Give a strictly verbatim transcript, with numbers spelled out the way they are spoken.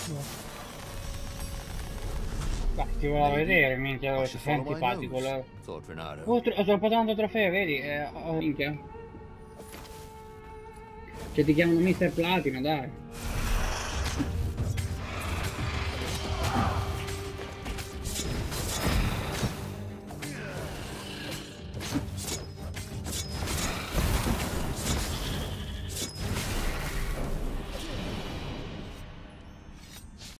Beh, ti volevo vedere, minchia, dove si sei antipatico. La... Oh, tro sto portando trofeo, vedi? Eh, oh, minchia. Cioè ti chiamano mister Platino, dai.